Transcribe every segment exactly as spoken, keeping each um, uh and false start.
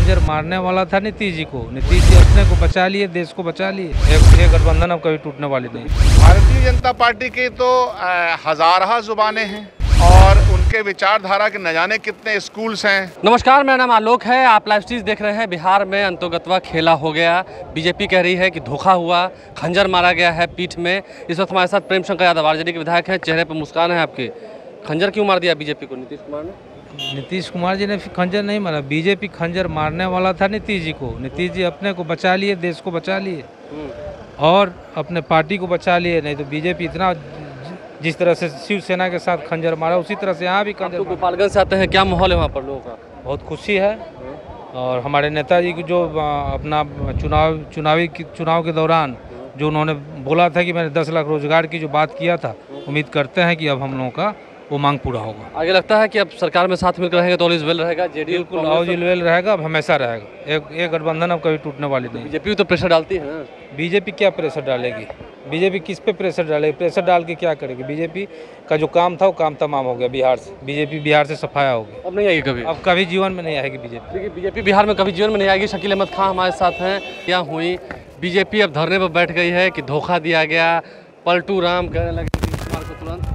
खंजर मारने वाला था नीतीश जी को। नीतीश जी अपने को बचा लिए, देश को बचा लिए। एक, एक गठबंधन अब कभी टूटने वाली नहीं। भारतीय जनता पार्टी की तो हजारहा जुबानें हैं और उनके विचारधारा के न जाने कितने स्कूल्स हैं। नमस्कार, मेरा नाम आलोक है। आप लाइव स्ट्रीम देख रहे हैं। बिहार में अंतोगत्वा खेला हो गया। बीजेपी कह रही है कि धोखा हुआ, खंजर मारा गया है पीठ में। इस वक्त हमारे साथ प्रेम शंकर यादव आरजेडी के विधायक हैं। चेहरे पर मुस्कान है आपके। खंजर क्यों मार दिया बीजेपी को नीतीश कुमार ने? नीतीश कुमार जी ने खंजर नहीं मारा, बीजेपी खंजर मारने वाला था नीतीश जी को। नीतीश जी अपने को बचा लिए, देश को बचा लिए और अपने पार्टी को बचा लिए। नहीं तो बीजेपी इतना जिस तरह से शिवसेना के साथ खंजर मारा, उसी तरह से यहाँ भी खंजर। तो गोपालगंज से आते हैं, क्या माहौल है वहाँ पर लोगों का? बहुत खुशी है और हमारे नेताजी की जो अपना चुनाव चुनावी चुनाव के दौरान जो उन्होंने बोला था कि मैंने दस लाख रोजगार की जो बात किया था, उम्मीद करते हैं कि अब हम लोगों का वो मांग पूरा होगा। आगे लगता है कि अब सरकार में साथ मिलकर रहेंगे तो ऑल इज वेल रहेगा। जेडीयू बिल्कुल ऑल इज वेल रहेगा, अब हमेशा रहेगा। एक एक गठबंधन अब कभी टूटने वाली नहीं। बीजेपी तो प्रेशर डालती है ना। बीजेपी क्या प्रेशर डालेगी? बीजेपी किस पे प्रेशर डालेगी? प्रेशर डाल के क्या करेगी? बीजेपी का जो काम था वो काम तमाम हो गया बिहार से। बीजेपी बिहार से सफाया हो गया, अब नहीं आएगी कभी। अब कभी जीवन में नहीं आएगी बीजेपी। देखिए, बीजेपी बिहार में कभी जीवन में नहीं आएगी। शकील अहमद खान हमारे साथ हैं। क्या हुई? बीजेपी अब धरने पर बैठ गई है कि धोखा दिया गया। पलटू राम कहने लगे नीतीश कुमार को तुरंत।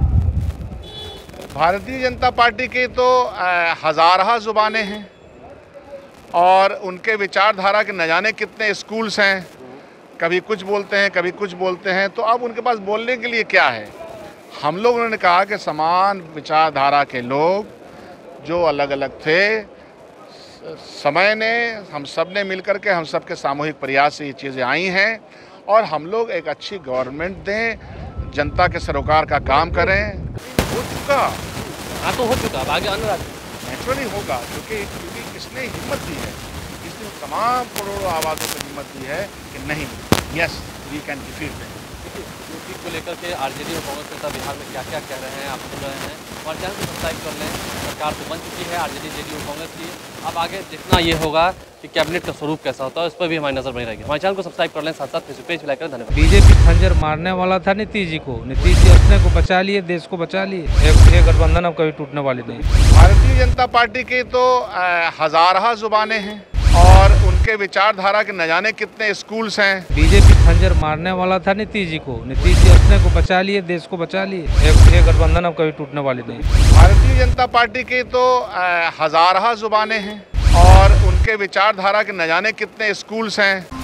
भारतीय जनता पार्टी की तो हजारहा जुबानें हैं और उनके विचारधारा के न जाने कितने स्कूल्स हैं। कभी कुछ बोलते हैं, कभी कुछ बोलते हैं। तो अब उनके पास बोलने के लिए क्या है? हम लोगों ने कहा कि समान विचारधारा के लोग जो अलग अलग थे, समय ने हम सब ने मिलकर के, हम सब के सामूहिक प्रयास से ये चीज़ें आई हैं और हम लोग एक अच्छी गवर्नमेंट दें, जनता के सरोकार का काम करें। हो चुका, हाँ तो हो चुका। अब आगे आने वाला नेचुरली होगा, क्योंकि क्योंकि किसने हिम्मत दी है, इसने तमाम करोड़ों आवाज़ों को हिम्मत दी है कि नहीं, yes we can defeat them. UP को लेकर के आरजेडी और कांग्रेस नेता बिहार में क्या क्या कह रहे हैं आप सुन रहे हैं। हमारे चैनल को सब्सक्राइब कर लें। सरकार तो बन चुकी है आरजेडी, जेडीयू और कांग्रेस की। अब आगे देखना ये होगा कि कैबिनेट का स्वरूप कैसा होता है, उस पर भी हमारी नजर बनी रहेगी। हमारे चैनल को सब्सक्राइब कर लें, साथ साथ फेसबुक पेज लाइक करें। धन्यवाद। बीजेपी खंजर मारने वाला था नीतीश जी को। नीतीश जी अपने को बचा लिए, देश को बचा लिए। एक, एक गठबंधन अब कभी टूटने वाली नहीं। भारतीय जनता पार्टी की तो हजारहा जुबानें हैं और उनके विचारधारा के न जाने कितने स्कूल्स हैं। बीजेपी खंजर मारने वाला था नीतीश जी को। नीतीश जी अपने को बचा लिए, देश को बचा लिए। एक, एक गठबंधन अब कभी टूटने वाली नहीं। भारतीय जनता पार्टी की तो हजारहा जुबानें हैं और उनके विचारधारा के न जाने कितने स्कूल्स हैं।